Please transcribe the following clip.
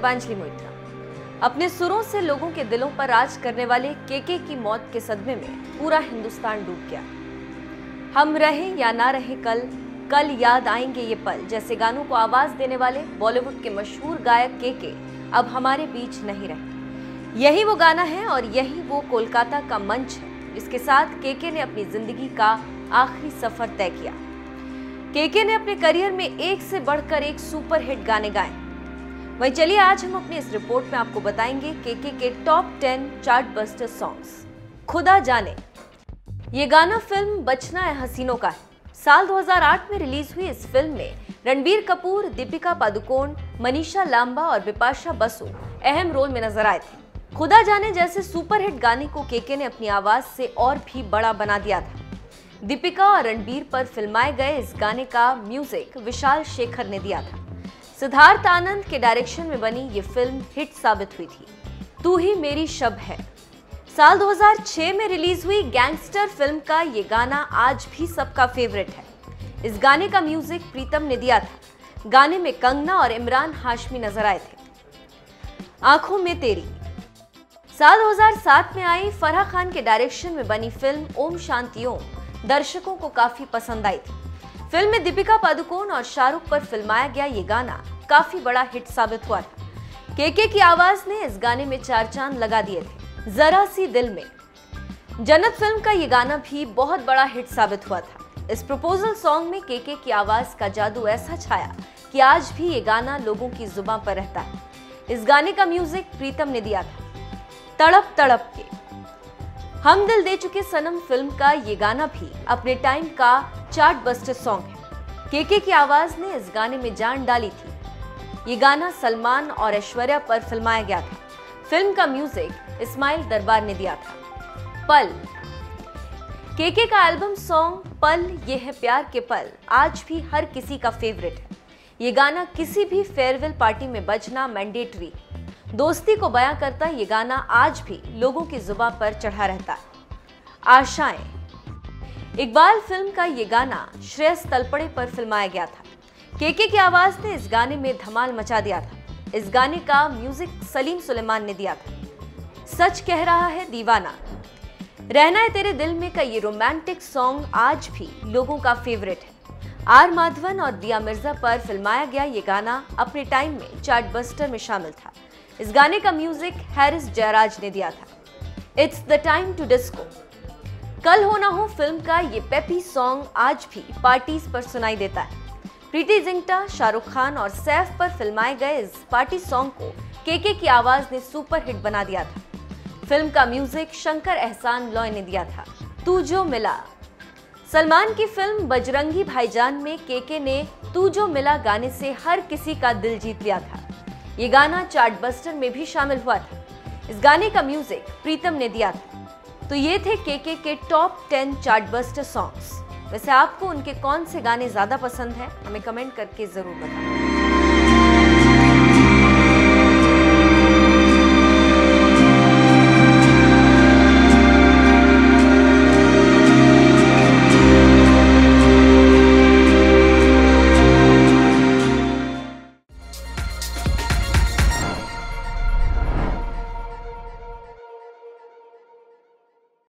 दीपांजलि मोहित्रा। अपने सुरों से लोगों के दिलों पर राज करने वाले केके की मौत के सदमे में पूरा हिंदुस्तान डूब गया। हम रहे या ना रहे कल याद आएंगे ये पल जैसे गानों को आवाज देने वाले बॉलीवुड के मशहूर गायक केके अब हमारे बीच नहीं रहे। यही वो गाना है और यही वो कोलकाता का मंच है जिसके साथ केके ने अपनी जिंदगी का आखिरी सफर तय किया। केके ने अपने करियर में एक से बढ़कर एक सुपर हिट गाने गाए। वहीं चलिए आज हम अपनी इस रिपोर्ट में आपको बताएंगे केके के टॉप 10 चार्ट बस्टर सॉन्ग्स। खुदा जाने ये गाना फिल्म बचना है हसीनों का है। साल 2008 में रिलीज हुई इस फिल्म में रणबीर कपूर, दीपिका पादुकोण, मनीषा लांबा और बिपाशा बसु अहम रोल में नजर आए थे। खुदा जाने जैसे सुपरहिट गाने को केके ने अपनी आवाज से और भी बड़ा बना दिया था। दीपिका और रणबीर पर फिल्माए गए इस गाने का म्यूजिक विशाल शेखर ने दिया था। सिद्धार्थ आनंद के डायरेक्शन में बनी ये फिल्म हिट साबित हुई थी। तू ही मेरी शब है साल 2006 में रिलीज हुई गैंगस्टर फिल्म का ये गाना आज भी सबका फेवरेट है। इस गाने का म्यूजिक प्रीतम ने दिया था। गाने में कंगना और इमरान हाशमी नजर आए थे। आंखों में तेरी साल 2007 में आई फराह खान के डायरेक्शन में बनी फिल्म ओम शांति ओम दर्शकों को काफी पसंद आई थी। फिल्म में दीपिका पादुकोण और शाहरुख पर फिल्माया गया ये गाना काफी बड़ा हिट साबित हुआ था। केके की आवाज ने इस गाने में 4 चांद लगा दिए थे। जरा सी दिल में जन्नत फिल्म का ये गाना भी बहुत बड़ा हिट साबित हुआ था। इस प्रपोजल सॉन्ग में केके की आवाज का जादू ऐसा छाया कि आज भी ये गाना लोगों की जुबान पर रहता है। इस गाने का म्यूजिक प्रीतम ने दिया था। तड़प तड़प के हम दिल दे चुके सनम फिल्म का ये गाना भी अपने टाइम का चार्ट बस्टर सॉन्ग है। केके की आवाज ने इस गाने में जान डाली थी। ये गाना सलमान और ऐश्वर्या पर फिल्माया गया था। फिल्म का म्यूजिक इस्माइल दरबार ने दिया था। पल केके का एल्बम सॉन्ग पल ये है प्यार के पल आज भी हर किसी का फेवरेट है। ये गाना किसी भी फेयरवेल पार्टी में बजना मैंडेटरी दोस्ती को बयां करता ये गाना आज भी लोगों की जुबान पर चढ़ा रहता है। आशाएं इकबाल फिल्म का ये गाना श्रेयस तलपड़े पर फिल्माया गया था। केके की आवाज ने इस गाने में धमाल मचा दिया था। इस गाने का म्यूजिक सलीम सुलेमान ने दिया था। सच कह रहा है दीवाना रहना है तेरे दिल में का ये रोमांटिक सॉन्ग आज भी लोगों का फेवरेट है। आर माधवन और दिया मिर्जा पर फिल्माया गया ये गाना अपने टाइम में चार्ट बस्टर में शामिल था। इस गाने का म्यूजिक हैरिस जयराज ने दिया था। It's the time to disco कल हो ना हो फिल्म का ये पेपी सॉन्ग आज भी पार्टीज पर सुनाई देता है। प्रीति जिंटा, शाहरुख खान और सैफ पर फिल्माए गए इस पार्टी सॉन्ग को केके की आवाज ने सुपर हिट बना दिया था। फिल्म का म्यूजिक शंकर एहसान लॉय ने दिया था। तू जो मिला सलमान की फिल्म बजरंगी भाईजान में केके ने तू जो मिला गाने से हर किसी का दिल जीत लिया था। ये गाना चार्ट बस्टर में भी शामिल हुआ था। इस गाने का म्यूजिक प्रीतम ने दिया था। तो ये थे केके के टॉप 10 चार्ट बस्टर सॉन्ग्स। वैसे आपको उनके कौन से गाने ज्यादा पसंद है हमें कमेंट करके जरूर बताएं।